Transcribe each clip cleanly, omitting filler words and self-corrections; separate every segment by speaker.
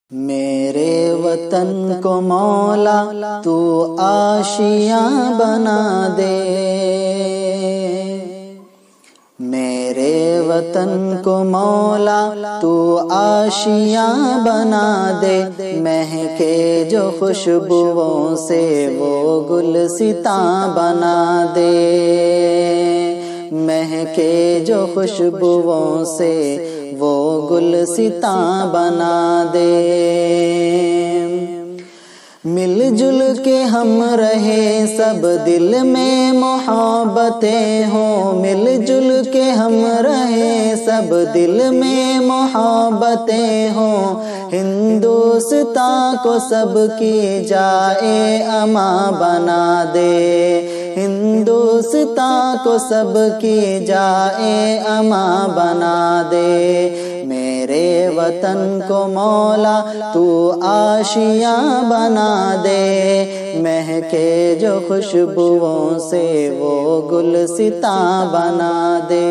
Speaker 1: میرے وطن کو مولا تو آشیاں بنا دے، میرے وطن کو مولا تو آشیاں بنا دے، مہکے جو خوشبوؤں سے وہ گلستاں بنا دے، مہکے جو خوشبوؤں سے وہ گلستاں بنا دے۔ مل جل کے ہم رہے سب دل میں محبتیں ہوں، مل جل کے ہم رہے سب دل میں محبتیں ہوں، ہندوستان کو سب کی جائے اماں بنا دے، ہندوستان کو سب کی جائے اماں بنا دے۔ میرے وطن کو مولا تو آشیاں بنا دے، مہکے جو خوشبوؤں سے وہ گلستاں بنا دے۔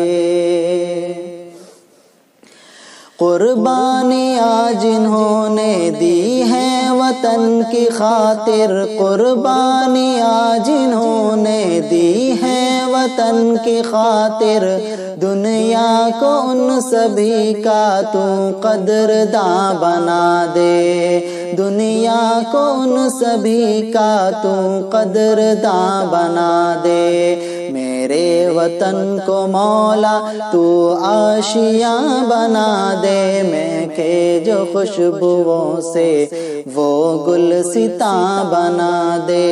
Speaker 1: قربانیاں جنہوں نے دی ہیں وطن کی خاطر، قربانیاں جنہوں نے دی ہیں وطن کی خاطر، دنیا کو ان سبھی کا تو قدرداں بنا دے، دنیا کو ان سبھی کا تو قدرداں بنا دے۔ میرے وطن کو مولا تو آشیاں بنا دے، مہکے جو خوشبوؤں سے وہ گلستاں بنا دے۔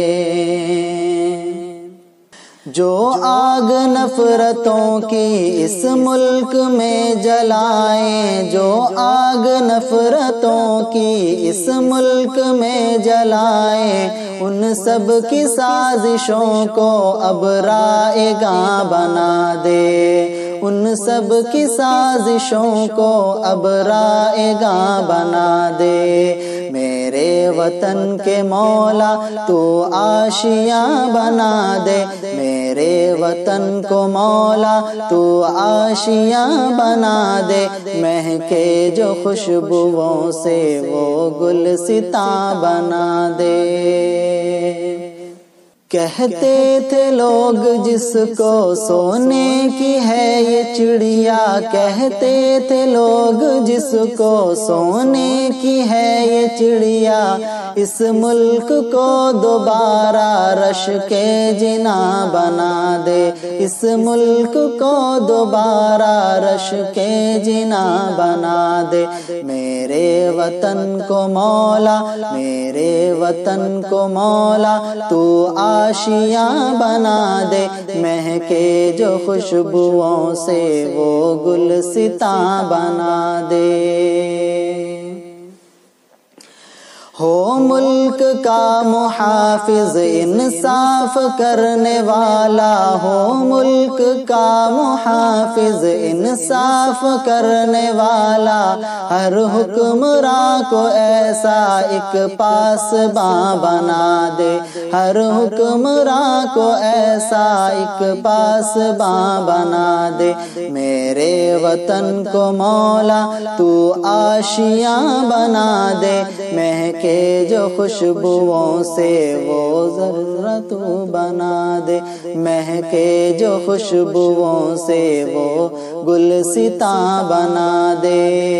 Speaker 1: جو آگ نفرتوں کی اس ملک میں جلائیں، جو آگ نفرتوں کی اس ملک میں جلائیں، ان سب کی سازشوں کو اب رائگاں بنا دے، ان سب کی سازشوں کو اب رائگاں بنا دے۔ میرے وطن کے مولا تو آشیاں بنا دے، میرے وطن کو مولا تو آشیاں بنا دے، مہکے جو خوشبوؤں سے وہ گلستاں بنا دے۔ کہتے تھے لوگ جس کو سونے کی ہے یہ چڑیا، کہتے تھے لوگ جس کو سونے کی ہے یہ چڑیا، اس ملک کو دوبارہ رشک جنا بنا دے، اس ملک کو دوبارہ رشک جنا بنا دے۔ میرے وطن کو مولا، میرے وطن کو مولا تو آشیاں بنا دے، مہکے جو خوشبوؤں سے وہ گلستاں بنا دے۔ ہو ملک کا محافظ انصاف کرنے والا، ہو ملک کا محافظ انصاف کرنے والا، ہر حکمراں کو ایسا ایک پاسباں بنا دے، ہر حکمراں کو ایسا ایک پاسباں بنا دے۔ میرے وطن کو مولا تو آشیاں بنا دے، مہکے جو خوشبوؤں سے وہ ذرہ تو بنا دے، مہکے جو خوشبوؤں سے وہ گلستاں بنا دے۔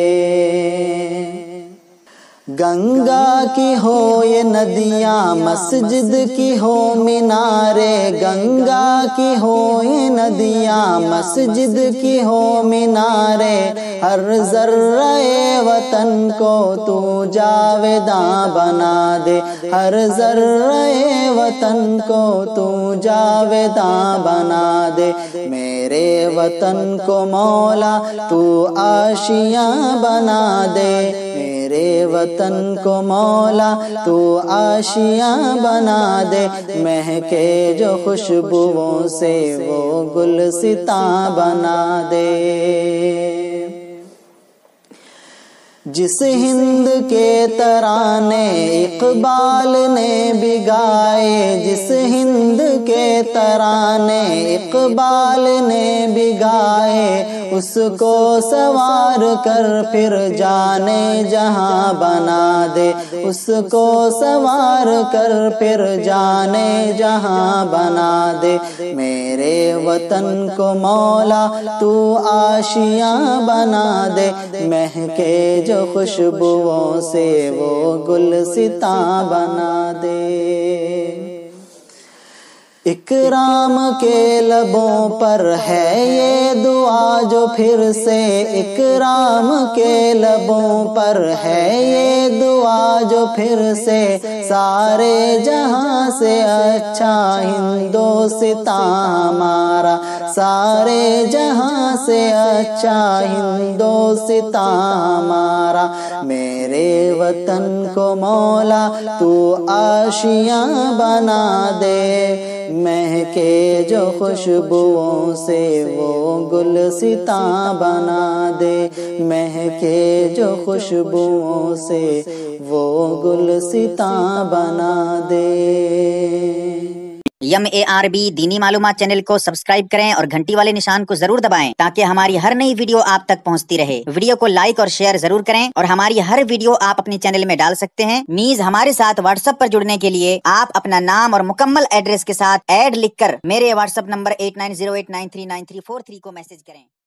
Speaker 1: گنگا کی ہو یہ ندیاں، مسجد کی ہو مینارے، گنگا کی ہو یہ ندیاں، مسجد کی ہو مینارے، ہر ذرہ وطن کو تو جاویداں بنا دے، ہر ذرہ وطن کو تو جاویداں بنا دے۔ میرے وطن کو مولا تو آشیاں بنا دے، میرے وطن کو مولا تو آشیاں بنا دے، مہکے جو خوشبوؤں سے وہ گلستاں بنا دے۔ جس ہند کے ترانے اقبال نے بھی گائے، جس ہند کے ترانے اقبال نے بھی گائے، اس کو سوار کر پھر جانے جہاں بنا دے، اس کو سوار کر پھر جانے جہاں بنا دے۔ میرے وطن کو مولا تو آشیاں بنا دے، مہکے جو خوشبوؤں سے وہ گلستاں بنا دے۔ اکرام کے لبوں پر ہے یہ دعا جو پھر سے، اکرام کے لبوں پر ہے یہ دعا جو پھر سے، سارے جہاں سے اچھا ہندوستاں ہمارا، سارے جہاں سے اچھا ہندوستاں ہمارا۔ میرے وطن کو مولا تو آشیاں بنا دے، مہکے جو خوشبوؤں سے وہ گلستاں بنا دے، مہکے جو خوشبوؤں سے وہ گلستاں بنا دے۔
Speaker 2: MARB دینی معلومات چینل کو سبسکرائب کریں اور گھنٹی والے نشان کو ضرور دبائیں تاکہ ہماری ہر نئی ویڈیو آپ تک پہنچتی رہے۔ ویڈیو کو لائک اور شیئر ضرور کریں اور ہماری ہر ویڈیو آپ اپنے چینل میں ڈال سکتے ہیں۔ نیز ہمارے ساتھ واٹس ایپ پر جڑنے کے لیے آپ اپنا نام اور مکمل ایڈریس کے ساتھ ایڈ لکھ کر میرے واٹس ایپ نمبر 8908939343 کو میسج کریں۔